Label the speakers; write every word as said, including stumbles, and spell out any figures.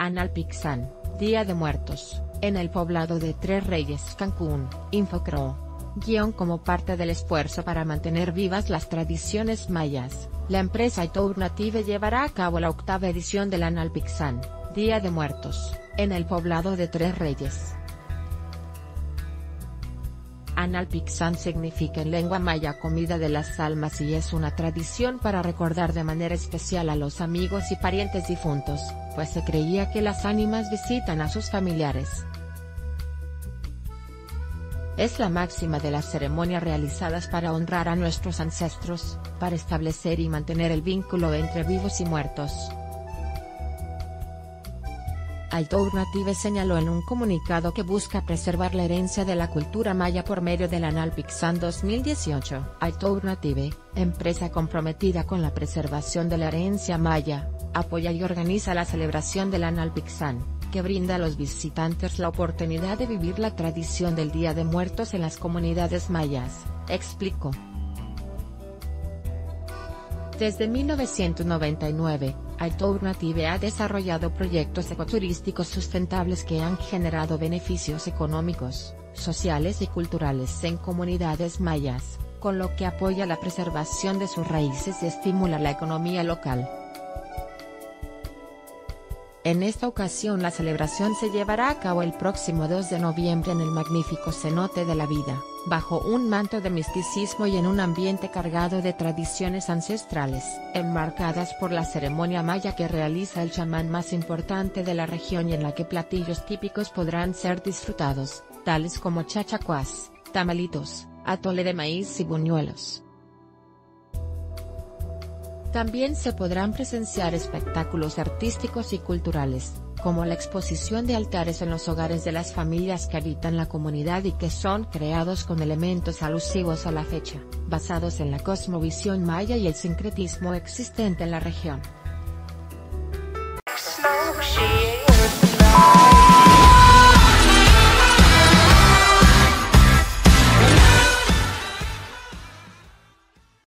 Speaker 1: Analpixán, Día de Muertos, en el poblado de Tres Reyes, Cancún, Infocro. Guión como parte del esfuerzo para mantener vivas las tradiciones mayas, la empresa Itournative llevará a cabo la octava edición del Analpixán, Día de Muertos, en el poblado de Tres Reyes. Analpixán significa en lengua maya comida de las almas y es una tradición para recordar de manera especial a los amigos y parientes difuntos, pues se creía que las ánimas visitan a sus familiares. Es la máxima de las ceremonias realizadas para honrar a nuestros ancestros, para establecer y mantener el vínculo entre vivos y muertos. Itournative señaló en un comunicado que busca preservar la herencia de la cultura maya por medio del Analpixán dos mil dieciocho. Itournative, empresa comprometida con la preservación de la herencia maya, apoya y organiza la celebración del Analpixán, que brinda a los visitantes la oportunidad de vivir la tradición del Día de Muertos en las comunidades mayas, explicó. Desde mil novecientos noventa y nueve, Itournative ha desarrollado proyectos ecoturísticos sustentables que han generado beneficios económicos, sociales y culturales en comunidades mayas, con lo que apoya la preservación de sus raíces y estimula la economía local. En esta ocasión la celebración se llevará a cabo el próximo dos de noviembre en el magnífico cenote de la vida, bajo un manto de misticismo y en un ambiente cargado de tradiciones ancestrales, enmarcadas por la ceremonia maya que realiza el chamán más importante de la región y en la que platillos típicos podrán ser disfrutados, tales como chachacuás, tamalitos, atole de maíz y buñuelos. También se podrán presenciar espectáculos artísticos y culturales, como la exposición de altares en los hogares de las familias que habitan la comunidad y que son creados con elementos alusivos a la fecha, basados en la cosmovisión maya y el sincretismo existente en la región.